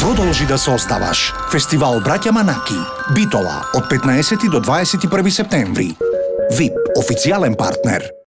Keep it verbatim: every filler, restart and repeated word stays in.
Продолжи да се оставаш. Фестивал Братя Манаки. Битола от петнаесети до двадесет и први септември. ви ай пи, официален партнер.